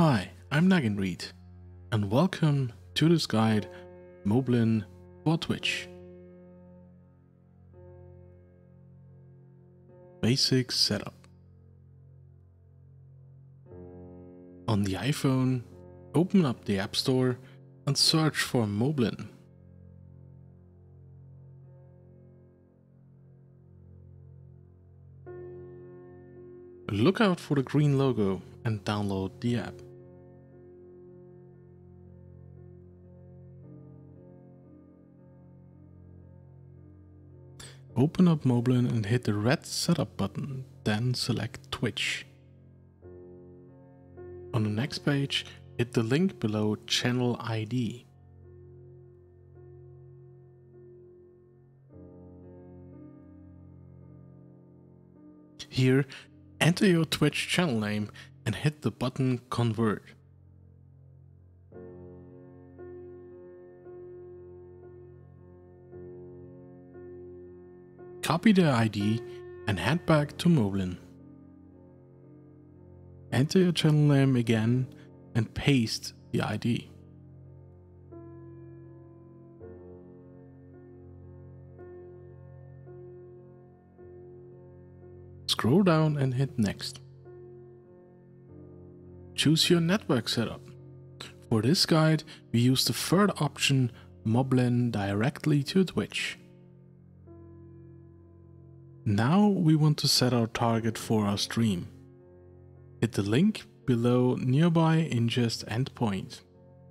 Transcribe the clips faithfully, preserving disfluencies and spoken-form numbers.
Hi, I'm Naginreed, and welcome to this guide, Moblin for Twitch. Basic setup. On the iPhone, open up the App Store and search for Moblin. Look out for the green logo and download the app. Open up Moblin and hit the red setup button, then select Twitch. On the next page, hit the link below Channel I D. Here, enter your Twitch channel name and hit the button Convert. Copy the I D and head back to Moblin. Enter your channel name again and paste the I D. Scroll down and hit Next. Choose your network setup. For this guide, we use the third option, Moblin directly to Twitch. Now we want to set our target for our stream. Hit the link below nearby ingest endpoint.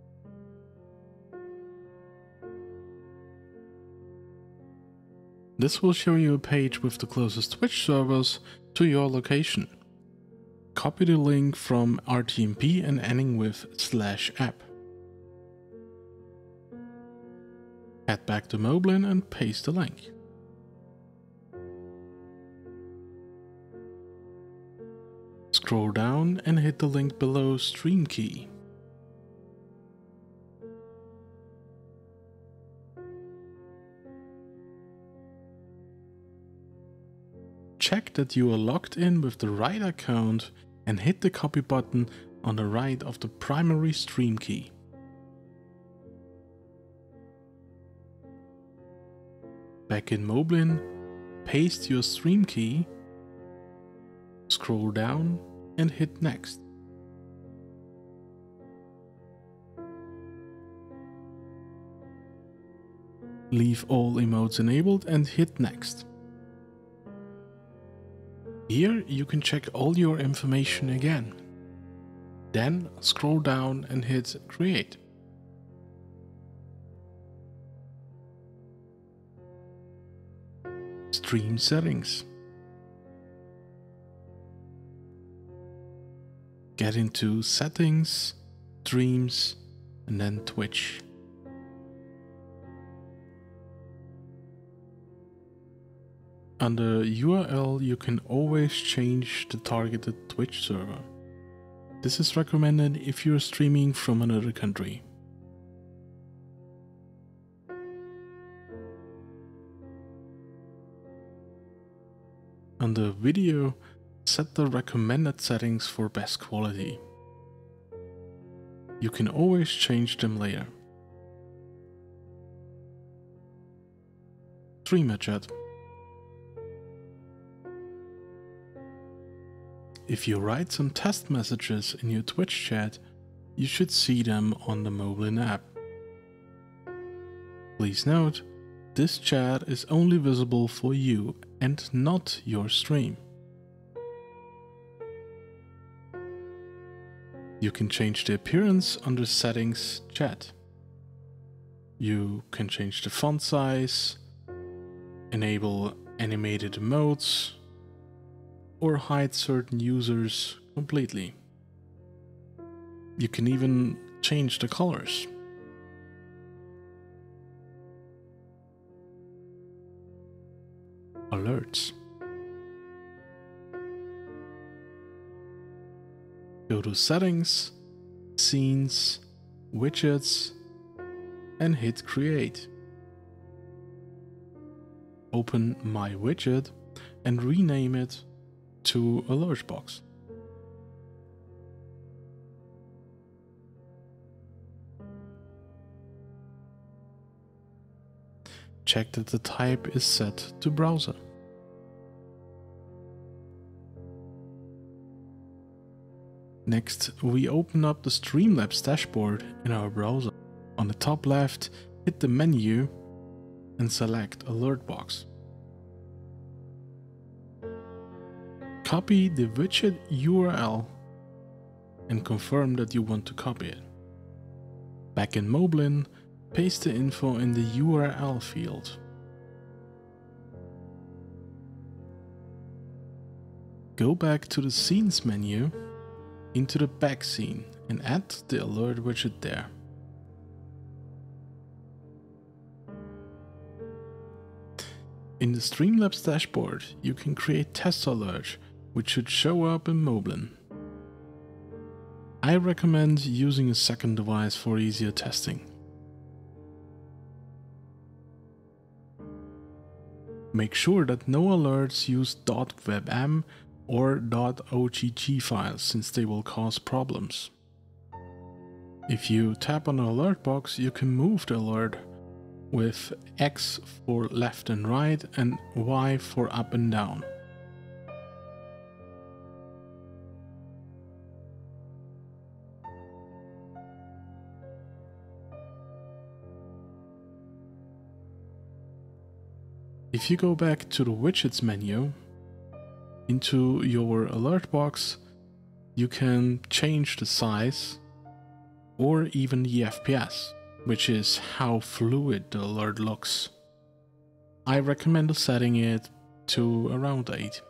This will show you a page with the closest Twitch servers to your location. Copy the link from R T M P and ending with slash app. Head back to Moblin and paste the link. Scroll down and hit the link below Stream Key. Check that you are logged in with the right account and hit the copy button on the right of the primary stream key. Back in Moblin, paste your stream key, scroll down and hit Next. Leave all emotes enabled and hit Next. Here you can check all your information again. Then scroll down and hit Create. Stream settings. Get into Settings, Streams, and then Twitch. Under U R L, you can always change the targeted Twitch server. This is recommended if you're streaming from another country. Under Video, set the recommended settings for best quality. You can always change them later. Streamer chat. If you write some test messages in your Twitch chat, you should see them on the Moblin app. Please note, this chat is only visible for you and not your stream. You can change the appearance under Settings Chat. You can change the font size, enable animated emotes, or hide certain users completely. You can even change the colors. Alerts. Go to Settings, Scenes, Widgets, and hit Create. Open My Widget and rename it to Alert Box. check that the type is set to browser. Next, we open up the Streamlabs dashboard in our browser. On the top left, hit the menu and select Alert Box. Copy the widget U R L and confirm that you want to copy it. Back in Moblin, paste the info in the U R L field. Go back to the Scenes menu into the back scene and add the alert widget there. In the Streamlabs dashboard, you can create test alerts, which should show up in Moblin. I recommend using a second device for easier testing. Make sure that no alerts use .webm or .ogg files, since they will cause problems. If you tap on the alert box, you can move the alert with X for left and right and Y for up and down. If you go back to the widgets menu, into your alert box, you can change the size or even the F P S, which is how fluid the alert looks. I recommend setting it to around eight.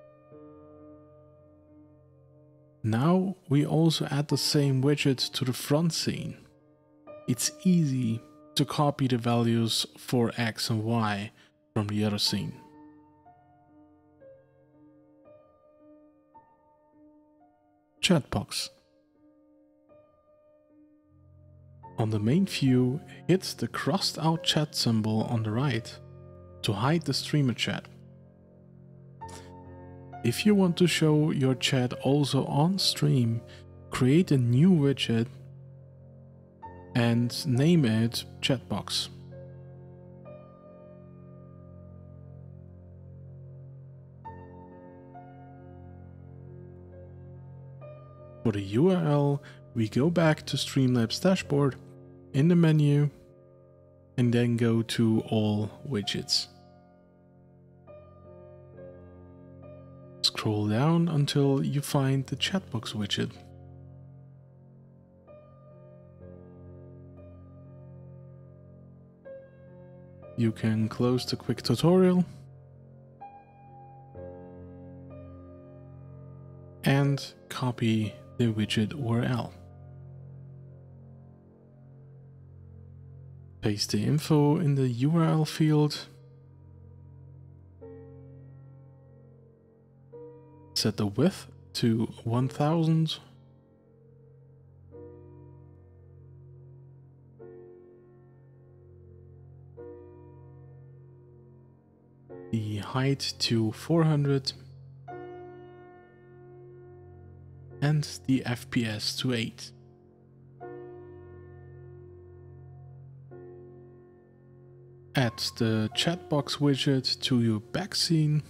Now we also add the same widget to the front scene. It's easy to copy the values for X and Y from the other scene. Chatbox. On the main view, hit the crossed out chat symbol on the right to hide the streamer chat. If you want to show your chat also on stream, create a new widget and name it Chatbox. For the U R L, we go back to Streamlabs dashboard in the menu and then go to all widgets. Scroll down until you find the Chatbox widget. You can close the quick tutorial and copy the widget U R L. Paste the info in the U R L field. Set the width to one thousand. The height to four hundred. And the F P S to eight. Add the Chatbox widget to your back scene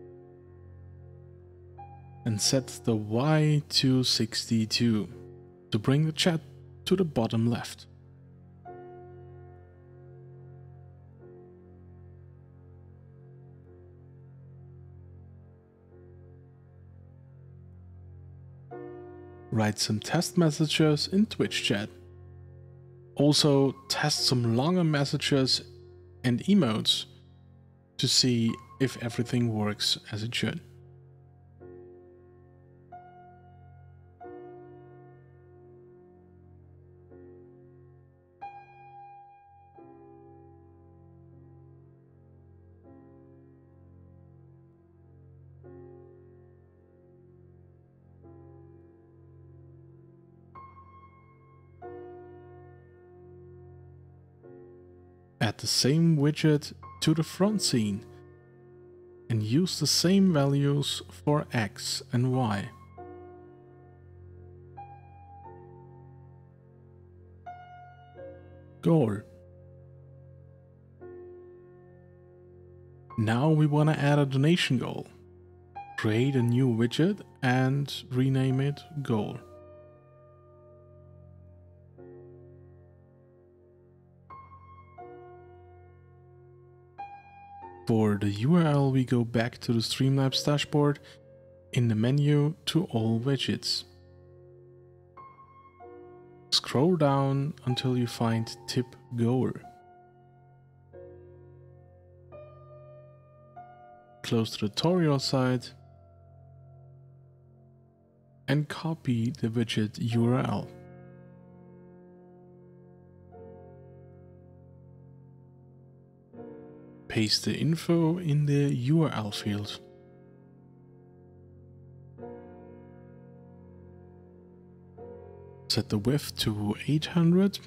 and set the Y to sixty-two to bring the chat to the bottom left. Write some test messages in Twitch chat. Also test some longer messages and emotes to see if everything works as it should. Add the same widget to the front scene and use the same values for X and Y. Goal. Now we want to add a donation goal. Create a new widget and rename it goal. For the U R L, we go back to the Streamlabs dashboard, in the menu to all widgets. Scroll down until you find tip goal. Close the tutorial site and copy the widget U R L. Paste the info in the U R L field. Set the width to eight hundred.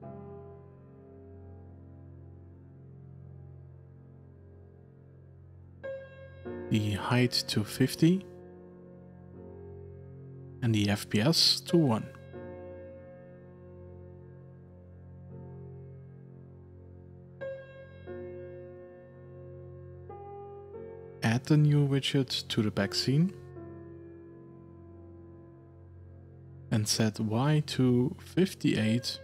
The height to fifty. And the F P S to one. Add the new widget to the back scene and set Y to fifty-eight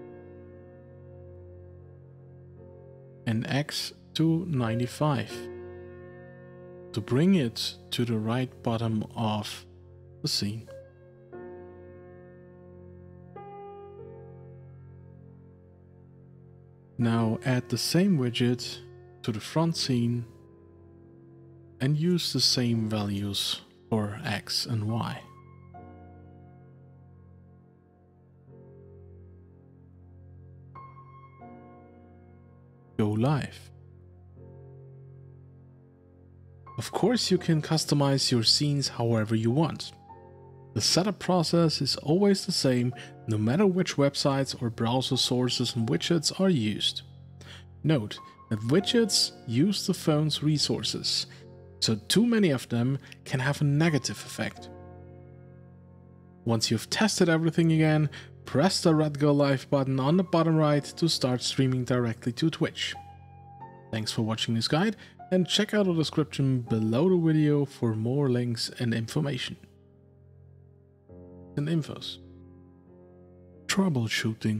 and X to ninety-five to bring it to the right bottom of the scene. Now add the same widget to the front scene and use the same values for X and Y. Go live. Of course, you can customize your scenes however you want. The setup process is always the same, no matter which websites or browser sources and widgets are used. Note that widgets use the phone's resources, so too many of them can have a negative effect. Once you've tested everything again, press the red Go Live button on the bottom right to start streaming directly to Twitch. Thanks for watching this guide, and check out the description below the video for more links and information. And infos. Troubleshooting.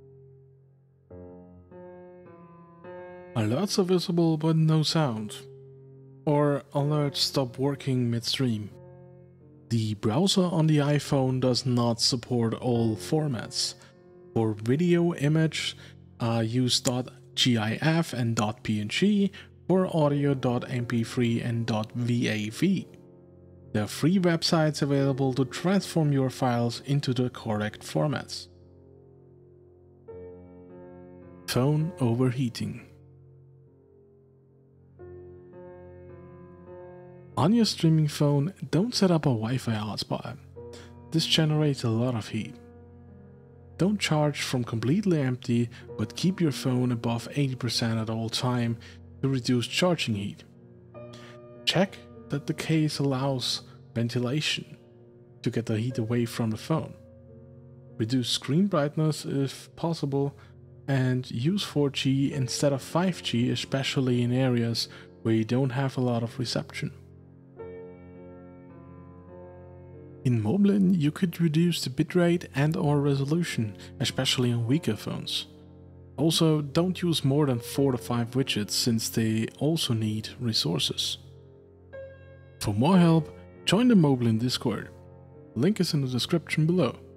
Alerts are visible but no sound. Or alerts stop working midstream. The browser on the iPhone does not support all formats. For video image, uh, use .gif and .png, for audio .m p three and .wav. There are free websites available to transform your files into the correct formats. Phone overheating. On your streaming phone, don't set up a Wi-Fi hotspot. This generates a lot of heat. Don't charge from completely empty, but keep your phone above eighty percent at all time to reduce charging heat. Check that the case allows ventilation to get the heat away from the phone. Reduce screen brightness if possible, and use four G instead of five G, especially in areas where you don't have a lot of reception. In Moblin, you could reduce the bitrate and or resolution, especially on weaker phones. Also, don't use more than four to five widgets since they also need resources. For more help, join the Moblin Discord. Link is in the description below.